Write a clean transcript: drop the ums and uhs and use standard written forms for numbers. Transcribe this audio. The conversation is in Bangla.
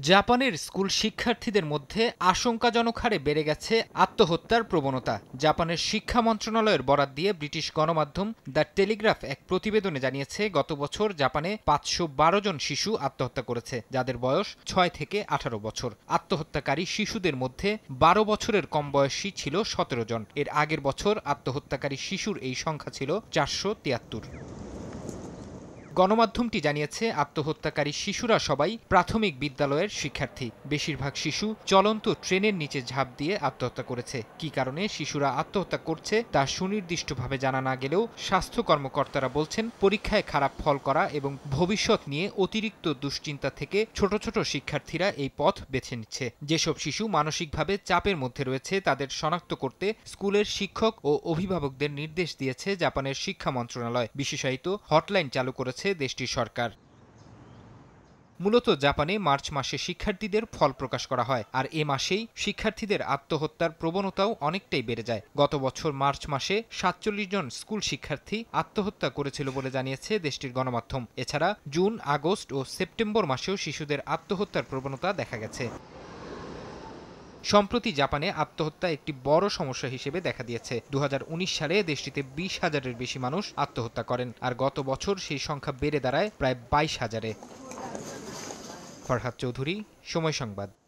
জাপানের স্কুল শিক্ষার্থীদের মধ্যে আশঙ্কাজনক হারে বেড়ে গেছে আত্মহত্যার প্রবণতা। জাপানের শিক্ষা মন্ত্রণালয়ের বরাত দিয়ে ব্রিটিশ গণমাধ্যম দ্য টেলিগ্রাফ এক প্রতিবেদনে জানিয়েছে, গত বছর জাপানে 512 জন শিশু আত্মহত্যা করেছে, যাদের বয়স 6 থেকে 18 বছর। আত্মহত্যাকারী শিশুদের মধ্যে 12 বছরের কম বয়সী ছিল 17 জন। এর আগের বছর আত্মহত্যাকারী শিশুর এই সংখ্যা ছিল 473। গণমাধ্যমটি জানিয়েছে, আত্মহত্যাকারী শিশুরা সবাই প্রাথমিক বিদ্যালয়ের শিক্ষার্থী। বেশিরভাগ শিশু চলন্ত ট্রেনের নিচে ঝাঁপ দিয়ে আত্মহত্যা করেছে। কী কারণে শিশুরা আত্মহত্যা করছে তা সুনির্দিষ্টভাবে জানা না গেলেও স্বাস্থ্য কর্মকর্তারা বলছেন, পরীক্ষায় খারাপ ফল করা এবং ভবিষ্যৎ নিয়ে অতিরিক্ত দুশ্চিন্তা থেকে ছোট ছোট শিক্ষার্থীরা এই পথ বেছে নিচ্ছে। যেসব শিশু মানসিকভাবে চাপের মধ্যে রয়েছে তাদের শনাক্ত করতে স্কুলের শিক্ষক ও অভিভাবকদের নির্দেশ দিয়েছে জাপানের শিক্ষা মন্ত্রণালয়। বিশেষায়িত হটলাইন চালু করেছে দেশটির সরকার। মূলত জাপানে মার্চ মাসে শিক্ষার্থীদের ফল প্রকাশ করা হয়, আর এ মাসেই শিক্ষার্থীদের আত্মহত্যার প্রবণতাও অনেকটাই বেড়ে যায়। গত বছর মার্চ মাসে 47 জন স্কুল শিক্ষার্থী আত্মহত্যা করেছিল বলে জানিয়েছে দেশটির গণমাধ্যম। এছাড়া জুন, আগস্ট ও সেপ্টেম্বর মাসেও শিশুদের আত্মহত্যার প্রবণতা দেখা গেছে। সম্প্রতি জাপানে আত্মহত্যা একটি বড় সমস্যা হিসেবে দেখা দিয়েছে। 2019 সালে দেশটিতে 20,000-এর বেশি মানুষ আত্মহত্যা করেন, আর গত বছর সেই সংখ্যা বেড়ে দাঁড়ায় প্রায় 22,000-এ। ফরহাদ চৌধুরী, সময় সংবাদ।